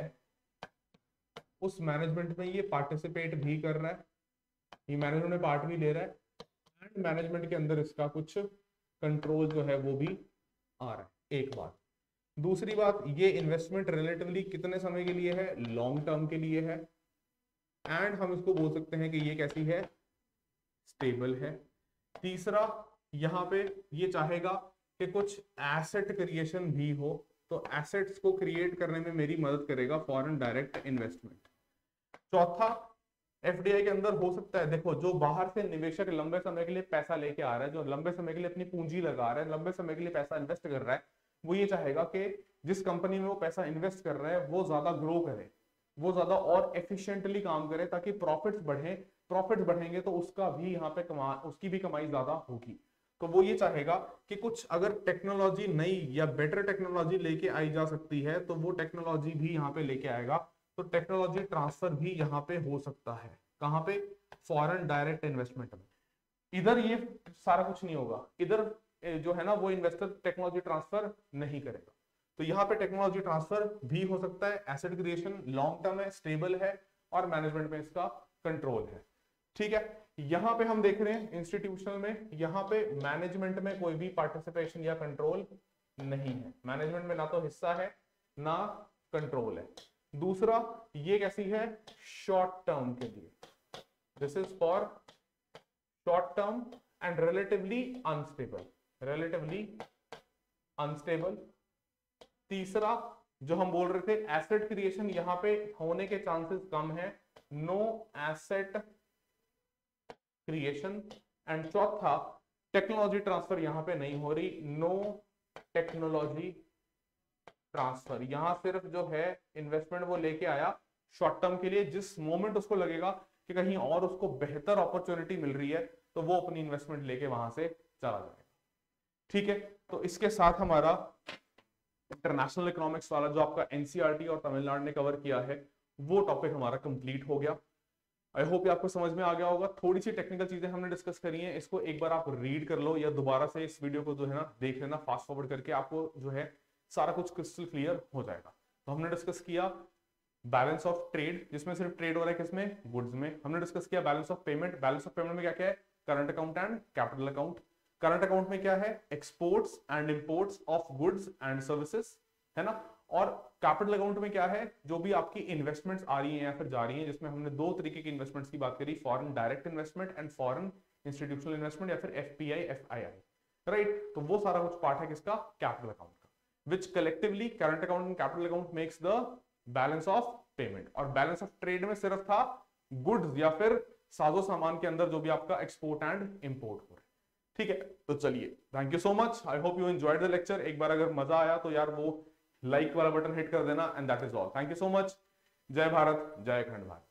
उस मैनेजमेंट में ये पार्टिसिपेट भी कर रहा है, ये मैनेजमेंट में पार्ट भी ले रहा है, एंड मैनेजमेंट के अंदर इसका कुछ कंट्रोल जो है वो भी आ रहा है, एक बात। दूसरी बात, ये इन्वेस्टमेंट रिलेटिवली कितने समय के लिए है, लॉन्ग टर्म के लिए है, एंड हम इसको बोल सकते हैं कि ये कैसी है, स्टेबल है। तीसरा, यहां पे ये चाहेगा कि कुछ एसेट क्रिएशन भी हो, तो एसेट्स को क्रिएट करने में मेरी मदद करेगा फॉरेन डायरेक्ट इन्वेस्टमेंट। चौथा, एफडीआई के अंदर हो सकता है, देखो जो बाहर से निवेशक लंबे समय के लिए पैसा लेके आ रहा है, जो लंबे समय के लिए अपनी पूंजी लगा रहा है, लंबे समय के लिए पैसा इन्वेस्ट कर रहा है, वो ये चाहेगा कि जिस कंपनी में वो पैसा इन्वेस्ट कर रहा है वो ज्यादा ग्रो करे, वो ज्यादा और एफिशिएंटली काम करे, ताकि प्रॉफिट्स बढ़े, प्रॉफिट्स बढ़ेंगे तो उसका भी यहाँ पे उसकी भी कमाई ज्यादा होगी। तो वो ये चाहेगा कि कुछ अगर टेक्नोलॉजी नई या बेटर टेक्नोलॉजी लेके आई जा सकती है, तो वो टेक्नोलॉजी भी यहाँ पे लेके आएगा, तो टेक्नोलॉजी ट्रांसफर भी यहाँ पे हो सकता है। कहाँ पे, फॉरेन डायरेक्ट इन्वेस्टमेंट में। इधर ये सारा कुछ नहीं होगा, इधर जो है ना वो इन्वेस्टर टेक्नोलॉजी ट्रांसफर नहीं करेगा। तो यहाँ पे टेक्नोलॉजी ट्रांसफर भी हो सकता है, एसेट क्रिएशन लॉन्ग टर्म है, स्टेबल है और मैनेजमेंट में इसका कंट्रोल है। ठीक है, यहाँ पे हम देख रहे हैं इंस्टीट्यूशनल में, यहाँ पे मैनेजमेंट में कोई भी पार्टिसिपेशन या कंट्रोल नहीं है, मैनेजमेंट में ना तो हिस्सा है ना कंट्रोल है। दूसरा, ये कैसी है, शॉर्ट टर्म के लिए, this is for short term and relatively unstable. तीसरा जो हम बोल रहे थे एसेट क्रिएशन, यहां पे होने के चांसेस कम है, नो एसेट क्रिएशन। एंड चौथा, टेक्नोलॉजी ट्रांसफर यहां पे नहीं हो रही, नो टेक्नोलॉजी ट्रांसफर। यहां सिर्फ जो है इन्वेस्टमेंट वो लेके आया शॉर्ट टर्म के लिए, जिस मोमेंट उसको लगेगा कि कहीं और उसको बेहतर अपॉर्चुनिटी मिल रही है तो वो अपनी इन्वेस्टमेंट लेके वहां से चला जाएगा। ठीक है, तो इसके साथ हमारा इंटरनेशनल इकोनॉमिक्स वाला जो आपका एनसीईआरटी और तमिलनाडु ने कवर किया है वो टॉपिक हमारा कंप्लीट हो गया। आई होप आपको समझ में आ गया होगा। थोड़ी सी टेक्निकल चीजें हमने डिस्कस करी हैं, इसको एक बार आप रीड कर लो या दोबारा से इस वीडियो को जो है ना देख लेना, फास्ट फॉरवर्ड करके आपको जो है सारा कुछ क्रिस्टल क्लियर हो जाएगा। तो हमने डिस्कस किया बैलेंस ऑफ ट्रेड, जिसमें सिर्फ ट्रेड हो रहा है किसमें, गुड्स में। हमने डिस्कस किया balance of payment, balance of payment में क्या क्या है, current account and capital account. Current account में क्या है, exports and imports of goods and services, है ना। और कैपिटल अकाउंट में क्या है, जो भी आपकी इन्वेस्टमेंट्स आ रही हैं या फिर जा रही हैं, जिसमें हमने दो तरीके की इन्वेस्टमेंट्स की बात करी, foreign direct investment and foreign institutional investment या फिर एफपीआई एफआईआई, राइट। तो वो सारा कुछ पार्ट है किसका, कैपिटल अकाउंट का, which collectively current account and capital account makes the balance of payment. और बैलेंस ऑफ ट्रेड में सिर्फ था गुड्स या फिर साजो सामान के अंदर जो भी आपका एक्सपोर्ट एंड इंपोर्ट हो रहा है। ठीक है, तो चलिए, thank you so much, I hope you enjoyed the lecture. एक बार अगर मजा आया तो यार वो लाइक वाला बटन हिट कर देना, and that is all. Thank you so much. जय भारत, जय खंड भारत।